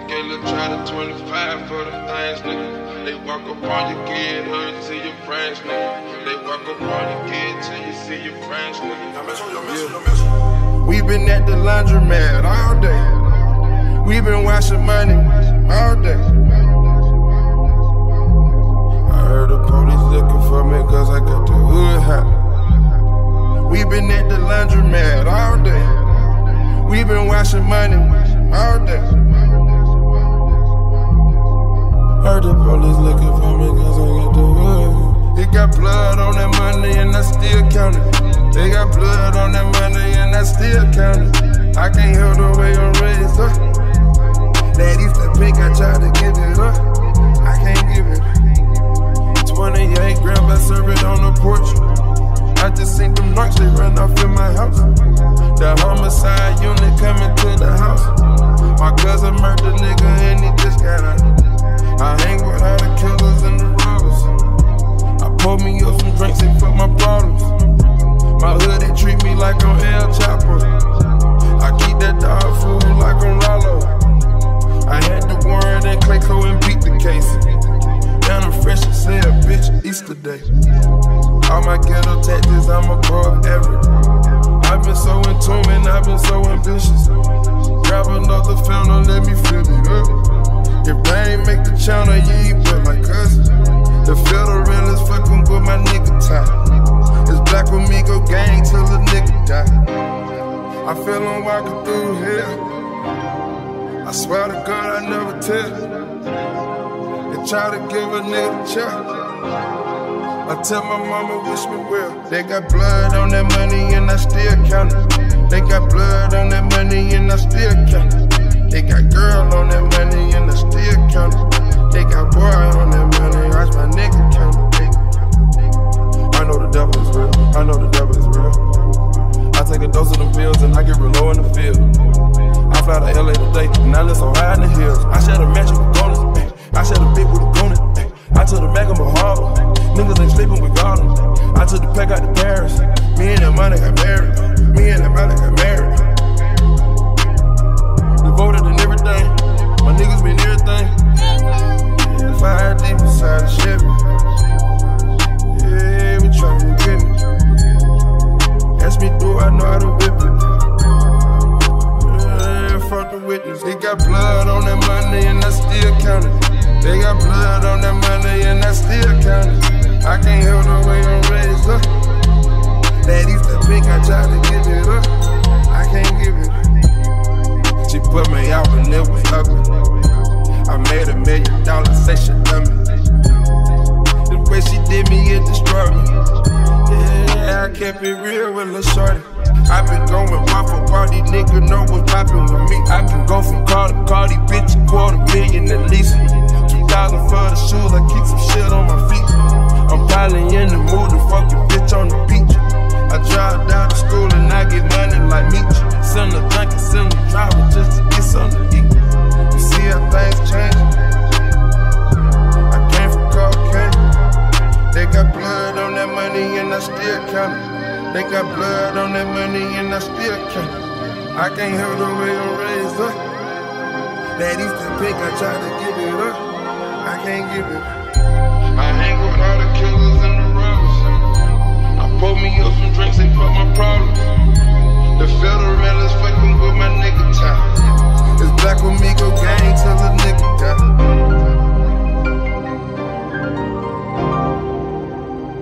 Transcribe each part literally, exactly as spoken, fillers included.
K look try to twenty-five for the things, nigga. They walk up on your kid, hurt to your friends, nigga. They walk up on your kid till you see your friends, nigga. Yeah. We been at the laundromat all day. We been washing money all day. I heard the police looking for me cause I got the hood hot. We been at the laundromat all day. We been washing money all day. Heard the police looking for me cause I got the hood. It got blood on that money and I still count it. They got blood on that money and I still count it. I can't help the way I'm raised up. That used to pink, I tried to give it up. I can't give it up. twenty-eight grams, I serve it on the porch. I just seen them knocks, they run off in my house. The homicide unit coming to the house. My cousin murdered nigga and he just got out. I hang with all the killers and the robbers. I pour me up some drinks and fuck my problems. My hood, they treat me like I'm El Chapo. I keep that dog food like I'm Rollo. I had the warrant and Clayco and beat the case. Down I'm fresh as hell, bitch, Easter Day. All my ghetto taxes, I'm above average. I've been so in tune and I've been so ambitious. Grab another fountain, let me fill it up. If they ain't make the channel, you ain't but like us. The federal is fucking with my nigga tie. It's Black Amigo gang till the nigga die. I feel I'm walking through hell. I swear to God I never tell. They try to give a nigga a check. I tell my mama wish me well. They got blood on that money and I still count it. They got blood on that money and I still count it. They got girl on that money and I still count it. They got boy on that money, watch my nigga count it. I know the devil is real, I know the devil is real. I take a dose of them pills and I get real low in the field. I fly to L A today and I live so high in the hills. I share the mansion with bonus, I share the big with the bonus. I took the back of my harbor, niggas ain't sleeping with Gotham. I took the pack out to Paris, me and that money got married. Me and that money got married. Devoted and everything, my niggas been everything. Yeah, fire deep inside the Chevy. Yeah, we tryna get it. Ask me do I know how to whip it. Yeah, fuck the witness. They got blood on that money and I still count it. They got blood on that money and I still count it. I can't help the way I'm raised up. That used to pink, I tried to give it up. I can't give it up. She put me out when it was ugly. I made a million dollars, say she love me. The way she did me, it destroyed me. Yeah, I kept it real with Lil' Shorty. I been going waffle party, nigga know what's poppin' with me. I can go from car to car, these bitch a quarter million at least. Two thousand for the shoes, I keep some shit on my feet. I'm probably in the mood to fuck a bitch on the beach. I drive down to school and I get money like Meech. Send a drink and send a driver just to get something to eat. You see how things change? I came from cocaine. They got blood on that money and I still count it. They got blood on that money and I still count it. I can't help the way I'm raised up. That used to pink, I tried to give it up. I can't give it up. I hang with all the killers and the robbers. I pour me up some drinks and put my problems. The federal is fucking with my nigga tie. It's Black Amigo gang till the nigga die.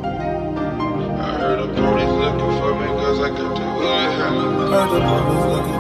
I heard the police looking for me cause I got the hood. Heard the police looking